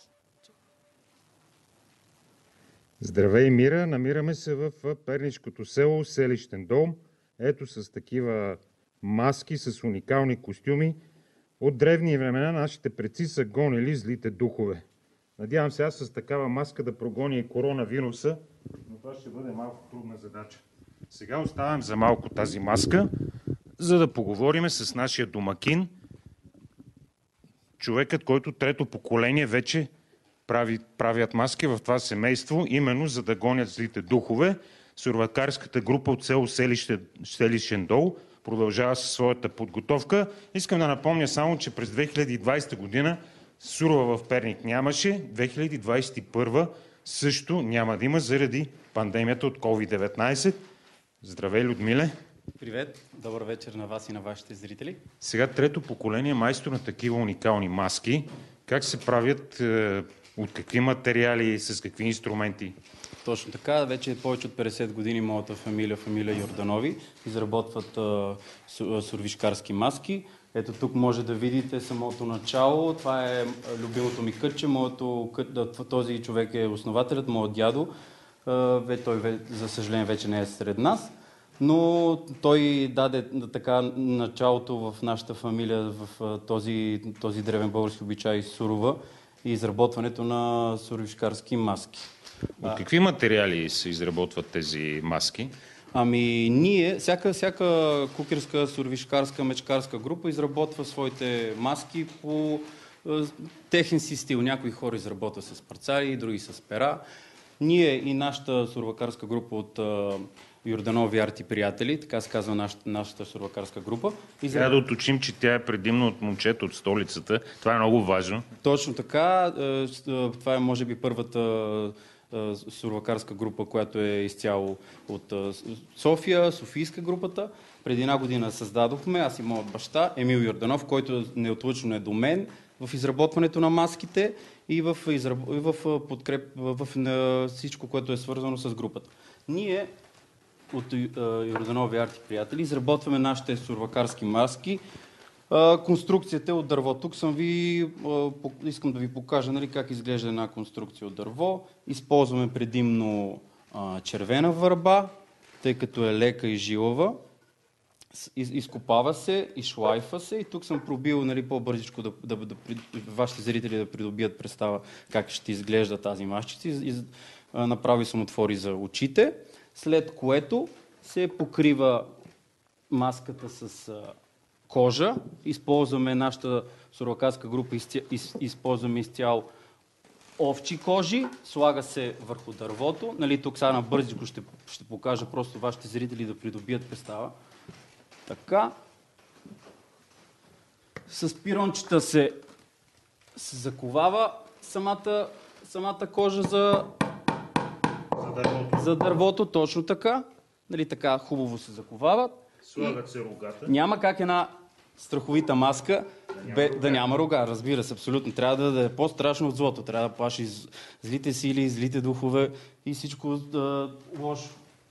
Speaker 20: Здравей, Мира! Намираме се в пернишкото село Селищен дом. Ето с такива маски с уникални костюми. От древни времена нашите предци са гонили злите духове. Надявам се аз с такава маска да прогоня и коронавируса, но това ще бъде малко трудна задача. Сега оставям за малко тази маска, за да поговорим с нашия домакин, човекът, който трето поколение вече прави, правят маски в това семейство, именно за да гонят злите духове. Сурвакарската група от село Селище, Селищен дол продължава със своята подготовка. Искам да напомня само, че през две хиляди и двайсета година Сурва в Перник нямаше, две хиляди двайсет и първа също няма да има заради пандемията от ковид деветнайсет. Здравей, Людмиле!
Speaker 21: Привет! Добър вечер на вас и на вашите зрители.
Speaker 20: Сега трето поколение майстор на такива уникални маски. Как се правят, е, от какви материали, с какви инструменти?
Speaker 21: Точно така. Вече повече от петдесет години моята фамилия, фамилия Йорданови, изработват а, сурвишкарски маски. Ето тук може да видите самото начало. Това е любимото ми кътче. Моето, този човек е основателят, моят дядо. А, той, за съжаление, вече не е сред нас. Но той даде така началото в нашата фамилия, в този, този древен български обичай сурова и изработването на сурвишкарски маски.
Speaker 20: От какви материали се изработват тези маски?
Speaker 21: Ами ние, всяка, всяка кукерска, сурвишкарска, мечкарска група изработва своите маски по е, техен си стил. Някои хора изработват с парцали, други с пера. Ние и нашата сурвакарска група от е, Йорданови арти приятели, така се казва нашата, нашата сурвакарска група.
Speaker 20: И трябва да уточним, че тя е предимно от момчета от столицата. Това е много важно.
Speaker 21: Точно така. Това е може би първата сурвакарска група, която е изцяло от София, софийска групата. Преди една година създадохме, аз и моят баща, Емил Йорданов, който неотлъчно е до мен в изработването на маските и в, израб... и в подкреп в, в всичко, което е свързано с групата. Ние от Йорданови арти приятели изработваме нашите сурвакарски маски. Конструкцията е от дърво. Тук съм ви, искам да ви покажа, нали, как изглежда една конструкция от дърво. Използваме предимно червена върба, тъй като е лека и жилава. Изкопава се, изшлайфа се и тук съм пробил, нали, по-бързичко да, да, да, вашите зрители да придобият представа как ще изглежда тази масчица. И, направил съм отвори за очите, след което се покрива маската с а, кожа. Използваме нашата сурвакарска група, из, из, използваме изцяло овчи кожи, слага се върху дървото. Нали, тук сега набързичко ще, ще покажа просто вашите зрители да придобият представа. Така. С пирончета се, се заковава самата, самата кожа за,
Speaker 20: за, дървото.
Speaker 21: за дървото, точно така. Нали, така хубаво се заковават.
Speaker 20: Слагат се рогата.
Speaker 21: Няма как една страховита маска да, бе, да няма рога, разбира се, абсолютно. Трябва да, да е по-страшно от злото. Трябва да плаши злите сили, злите духове и всичко да, лошо.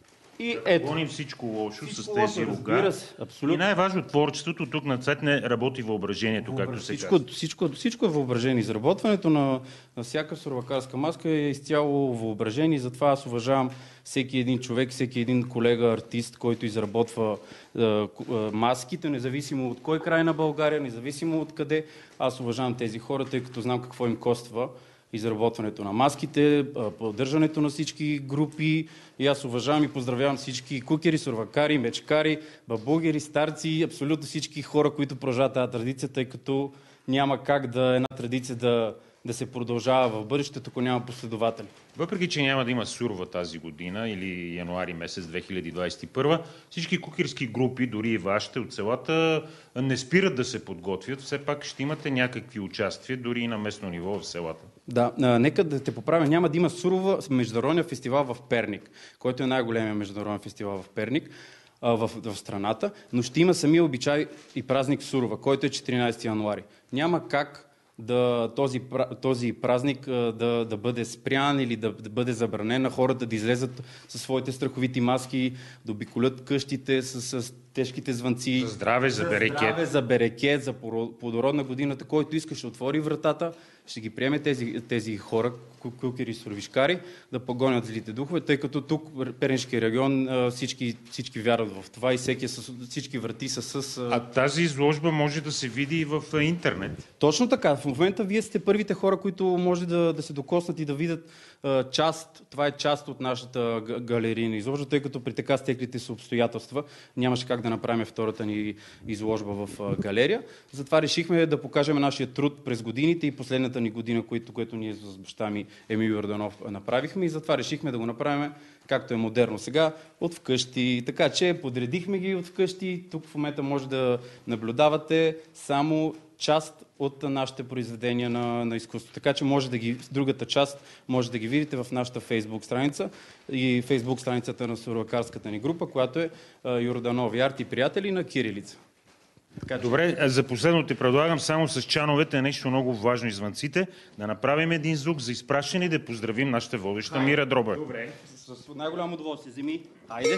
Speaker 21: И ето.
Speaker 20: Гоним всичко лошо всичко с тези
Speaker 21: лошо,
Speaker 20: рога.
Speaker 21: Се, абсолютно.
Speaker 20: И най-важно творчеството тук на цвет не работи въображението, Въображ... както се
Speaker 21: всичко,
Speaker 20: казва.
Speaker 21: Всичко, всичко е въображение. Изработването на, на всяка сурвакарска маска е изцяло въображение. Затова аз уважавам всеки един човек, всеки един колега, артист, който изработва е, е, маските, независимо от кой край на България, независимо от къде. Аз уважавам тези хора, тъй като знам какво им коства изработването на маските, поддържането на всички групи. И аз уважавам и поздравявам всички кукери, сурвакари, мечкари, бабугери, старци, абсолютно всички хора, които продължават тази традиция, тъй като няма как да една традиция да, да се продължава в бъдещето, ако няма последователи.
Speaker 20: Въпреки че няма да има сурва тази година или януари месец две хиляди двадесет и първа, всички кукерски групи, дори и вашите от селата, не спират да се подготвят. Все пак ще имате някакви участия, дори и на местно ниво в селата.
Speaker 21: Да, а, нека да те поправя. Няма да има сурова международен фестивал в Перник, който е най-големия международен фестивал в Перник, а, в, в страната, но ще има самия обичай и празник Сурова, който е четиринадесети януари. Няма как да този, този празник да, да бъде спрян или да, да бъде забранен на хората да излезат със своите страховити маски, да обиколят къщите с, с тежките звънци.
Speaker 20: За здраве, за берекет. За
Speaker 21: здраве, за берекет, за плодородна годината, който иска, ще отвори вратата, ще ги приеме тези, тези хора, кукери и сурвишкари, да погонят злите духове, тъй като тук в Пернишкия регион всички, всички вярват в това и всеки, всички врати са с...
Speaker 20: А тази изложба може да се види и в интернет.
Speaker 21: Точно така. В момента вие сте първите хора, които може да, да се докоснат и да видят а, част, това е част от нашата галерийна изложба, тъй като при така стеклите са обстоятелства нямаше как да направим втората ни изложба в а, галерия. Затова решихме да покажем нашия труд през годините и последната ни година, което, което ние с баща ми Емил Йорданов направихме и затова решихме да го направим както е модерно сега, от вкъщи. Така че подредихме ги от вкъщи. Тук в момента може да наблюдавате само част от нашите произведения на, на изкуство. Така че може да ги, другата част може да ги видите в нашата фейсбук страница и фейсбук страницата на сурвакарската ни група, която е Йорданови арти приятели на кирилица.
Speaker 20: Така, добре, за последно ти предлагам само с чановете нещо много важно и звънците, да направим един звук за изпращане и да поздравим нашата водеща Мира Дробева.
Speaker 21: Добре, с най-голямо удоволствие. Вземи, айде!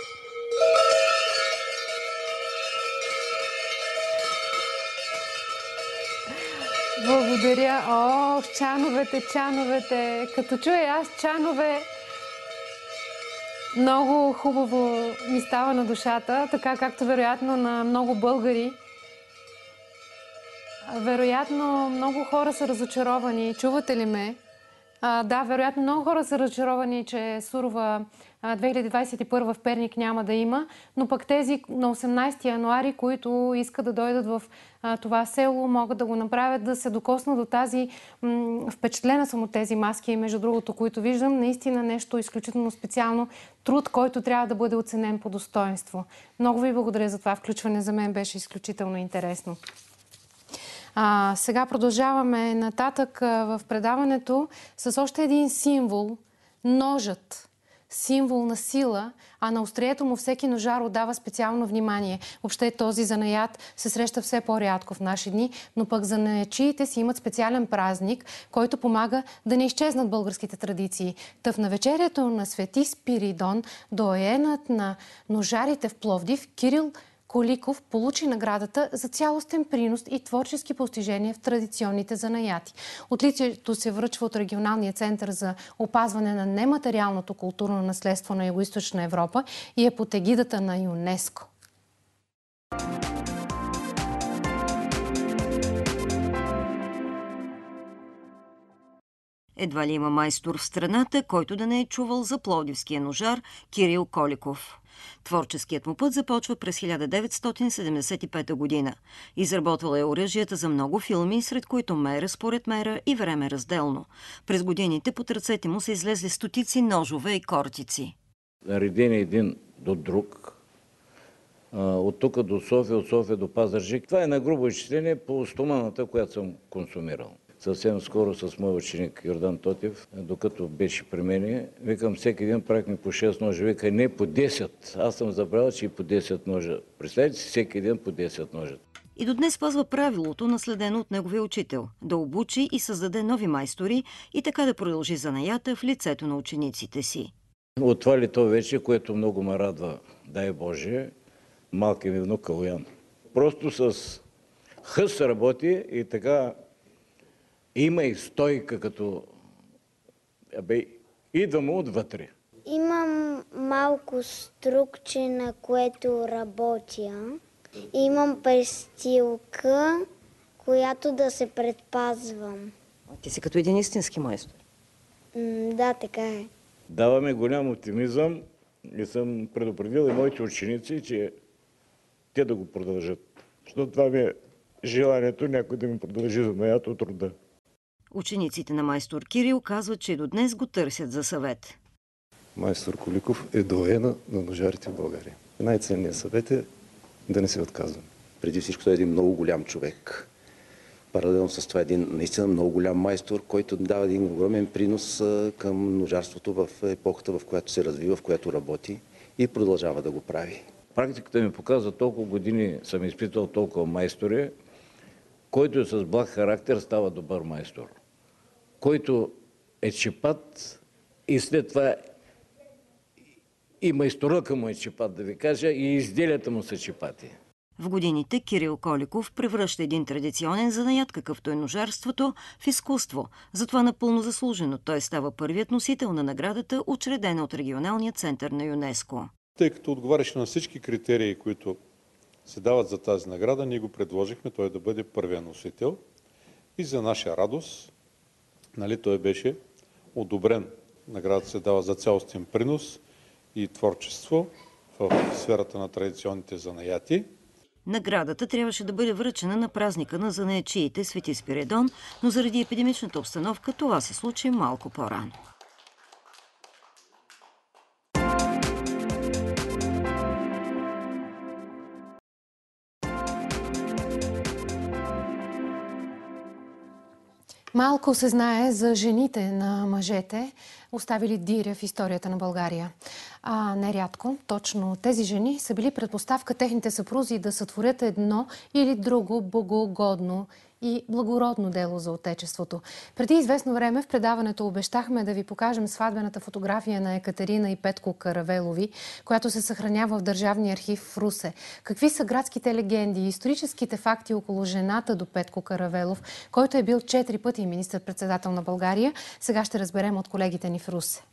Speaker 1: Благодаря. О, чановете, чановете. Като чуя аз чанове, много хубаво ми става на душата, така както вероятно на много българи. Вероятно много хора са разочаровани. Чувате ли ме? А, да, вероятно много хора са разочаровани, че Сурова две хиляди двадесет и първа в Перник няма да има, но пък тези на осемнадесети януари, които искат да дойдат в а, това село, могат да го направят, да се докоснат до тази... М- впечатлена съм от тези маски, между другото, които виждам. Наистина нещо изключително специално. Труд, който трябва да бъде оценен по достоинство. Много ви благодаря за това включване. За мен беше изключително интересно. А, сега продължаваме нататък а, в предаването с още един символ. Ножът. Символ на сила, а на острието му всеки ножар отдава специално внимание. Въобще този занаят се среща все по-рядко в наши дни, но пък занаячиите си имат специален празник, който помага да не изчезнат българските традиции. Та в навечерието на Свети Спиридон, доайенът на ножарите в Пловдив, Кирил Коликов получи наградата за цялостен принос и творчески постижения в традиционните занаяти. Отличието се връчва от Регионалния център за опазване на нематериалното културно наследство на Югоизточна Европа и е под егидата на ЮНЕСКО.
Speaker 5: Едва ли има майстор в страната, който да не е чувал за пловдивския ножар Кирил Коликов. Творческият му път започва през хиляда деветстотин седемдесет и пета година. Изработвал е оръжията за много филми, сред които Мера според Мера и Време разделно. През годините под ръцете му са излезли стотици ножове и кортици.
Speaker 22: Наредени един до друг, от тук до София, от София до Пазарджик. Това е на грубо изчисление по стоманата, която съм консумирал. Съвсем скоро с мой ученик Йордан Тотев, докато беше при мене, викам, всеки ден правихме по шест ножа. Вика, не по десет. Аз съм забрал, че и по десет ножа. Представете си, всеки ден по десет ножа.
Speaker 5: И до днес спазва правилото, наследено от неговия учител, да обучи и създаде нови майстори и така да продължи занаята в лицето на учениците си.
Speaker 22: От това лето вече, което много ме радва, дай Боже, малкият ми внук Калоян. Просто с хъс работи и така има и стойка, като абе, идва му отвътре.
Speaker 23: Имам малко струкче, на което работя. Имам престилка, която да се предпазвам.
Speaker 5: Ти си като един истински майстор.
Speaker 23: М, да, така е.
Speaker 22: Даваме голям оптимизъм и съм предупредил и моите ученици, че те да го продължат. Защото това ми е желанието някой да ми продължи занаята от рода.
Speaker 5: Учениците на майстор Кирил казват, че до днес го търсят за съвет.
Speaker 24: Майстор Коликов е доайена на ножарите в България. Най-ценният съвет е да не се отказваме.
Speaker 25: Преди всичко той е един много голям човек. Паралелно с това е един наистина много голям майстор, който дава един огромен принос към ножарството в епохата, в която се развива, в която работи и продължава да го прави.
Speaker 22: Практиката ми показва, толкова години съм изпитал толкова майстори, който е с благ характер, става добър майстор. Който е чепат и след това и майсторлъка му е чепат, да ви кажа, и изделията му са чепати.
Speaker 5: В годините Кирил Коликов превръща един традиционен занаят, какъвто е ножарството, в изкуство. Затова напълно заслужено той става първият носител на наградата, учредена от Регионалния център на ЮНЕСКО.
Speaker 26: Тъй като отговаряше на всички критерии, които се дават за тази награда, ние го предложихме той да бъде първия носител. И за наша радост, нали, той беше одобрен. Наградата се дава за цялостен принос и творчество в сферата на традиционните занаяти.
Speaker 5: Наградата трябваше да бъде връчена на празника на занаячиите Свети Спиридон, но заради епидемичната обстановка това се случи малко по-рано.
Speaker 1: Малко се знае за жените на мъжете, оставили диря в историята на България. А нерядко, точно тези жени са били предпоставка техните съпрузи да сътворят едно или друго богоугодно и благородно дело за Отечеството. Преди известно време в предаването обещахме да ви покажем сватбената фотография на Екатерина и Петко Каравелови, която се съхранява в Държавния архив в Русе. Какви са градските легенди и историческите факти около жената до Петко Каравелов, който е бил четири пъти министър-председател на България, сега ще разберем от колегите ни в Русе.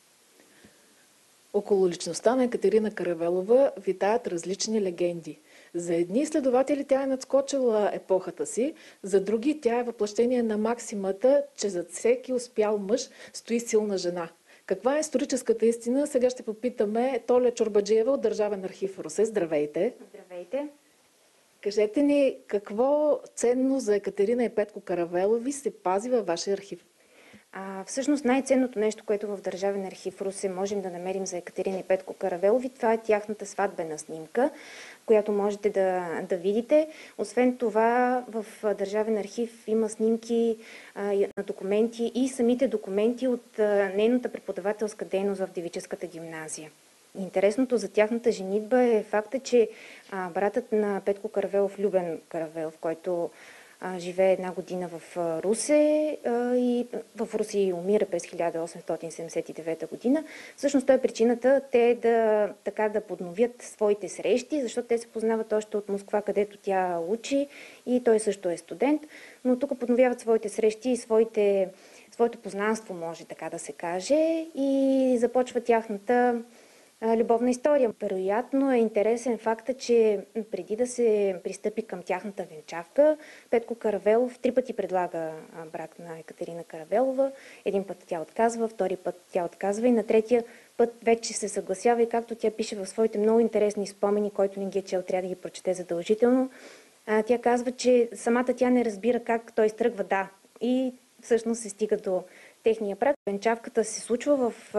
Speaker 27: Около личността на Екатерина Каравелова витаят различни легенди.
Speaker 2: За едни изследователи тя е надскочила епохата си, за други тя е въплъщение на максимата, че зад всеки успял мъж стои силна жена. Каква е историческата истина? Сега ще попитаме Толя Чорбаджиева от Държавен архив Русе. Здравейте!
Speaker 3: Здравейте!
Speaker 2: Кажете ни, какво ценно за Екатерина и Петко Каравелови се пази във вашия архив?
Speaker 3: А, всъщност най-ценното нещо, което в Държавен архив Русе можем да намерим за Екатерина и Петко Каравелови, това е тяхната сватбена снимка, която можете да, да видите. Освен това, в Държавен архив има снимки а, на документи и самите документи от а, нейната преподавателска дейност в девическата гимназия. Интересното за тяхната женитба е факта, че а, братът на Петко Каравелов, Любен Каравелов, който а, живее една година в а, Русе а, и в Русе и умира през хиляда осемстотин седемдесет и девета година, всъщност той е причината те да, така, да подновят своите срещи, защото те се познават още от Москва, където тя учи и той също е студент, но тук подновяват своите срещи и своите, своето познанство, може така да се каже, и започва тяхната любовна история. Вероятно е интересен факта, че преди да се пристъпи към тяхната венчавка, Петко Каравелов три пъти предлага брак на Екатерина Каравелова. Един път тя отказва, втори път тя отказва и на третия път вече се съгласява, и както тя пише в своите много интересни спомени, който не ги е чел, трябва да ги прочете задължително. Тя казва, че самата тя не разбира как той изтръгва да. И всъщност се стига до техния брак. Венчавката се случва в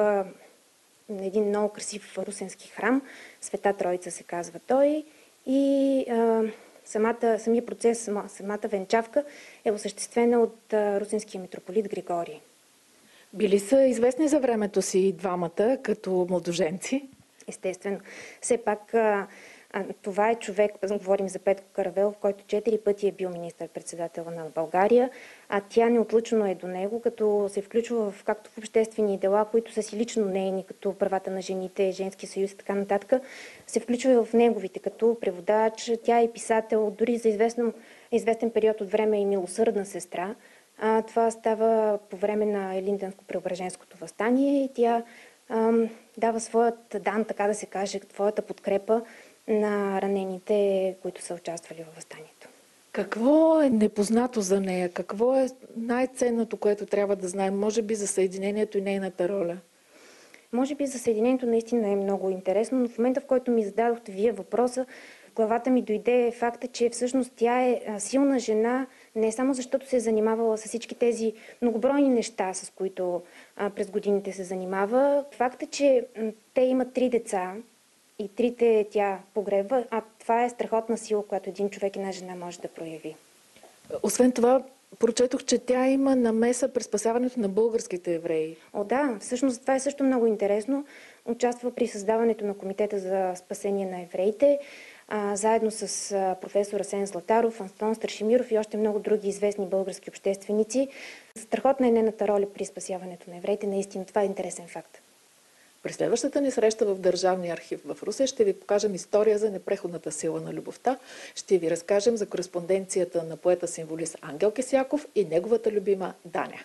Speaker 3: един много красив русенски храм, Света Троица се казва той, и а, самата, самия процес, самата венчавка е осъществена от а, русенския митрополит Григорий.
Speaker 2: Били са известни за времето си двамата като младоженци?
Speaker 3: Естествено. Все пак а, а, това е човек, говорим за Петко Каравелов, който четири пъти е бил министър-председател на България, а тя неотлъчно е до него, като се включва в, както в обществени дела, които са си лично нейни, като правата на жените, Женски съюз и така нататък, се включва и в неговите, като преводач. Тя е писател, дори за известен, известен период от време и милосърдна сестра. А, това става по време на Елинденско-Преображенското въстание и тя ам, дава своят дан, така да се каже, своята подкрепа на ранените, които са участвали във въстанието.
Speaker 2: Какво е непознато за нея? Какво е най-ценното, което трябва да знаем? Може би за съединението и нейната роля?
Speaker 3: Може би за съединението наистина е много интересно, но в момента, в който ми зададохте вие въпроса, в главата ми дойде факта, че всъщност тя е силна жена, не само защото се е занимавала с всички тези многобройни неща, с които а, през годините се занимава. Факта, че м, те имат три деца и трите тя погребва, а това е страхотна сила, която един човек и една жена може да прояви.
Speaker 2: Освен това, прочетох, че тя има намеса при спасяването на българските евреи.
Speaker 3: О, да, всъщност това е също много интересно. Участва при създаването на Комитета за спасение на евреите, а, заедно с а, професор Асен Златаров, Антон Страшимиров и още много други известни български общественици. Страхотна е нейната роля при спасяването на евреите. Наистина, това е интересен факт.
Speaker 2: При следващата ни среща в Държавния архив в Русе ще ви покажем история за непреходната сила на любовта. Ще ви разкажем за кореспонденцията на поета-символист Ангел Кесяков и неговата любима Даня.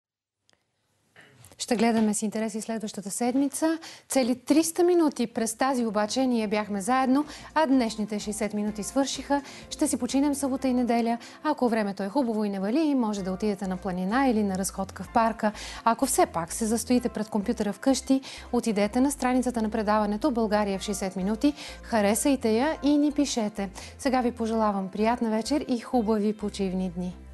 Speaker 1: Ще гледаме с интерес и следващата седмица. Цели триста минути през тази обаче ние бяхме заедно, а днешните шейсет минути свършиха. Ще си починем събота и неделя. Ако времето е хубаво и не вали, може да отидете на планина или на разходка в парка. Ако все пак се застоите пред компютъра вкъщи, отидете на страницата на предаването България в шейсет минути, харесайте я и ни пишете. Сега ви пожелавам приятна вечер и хубави почивни дни.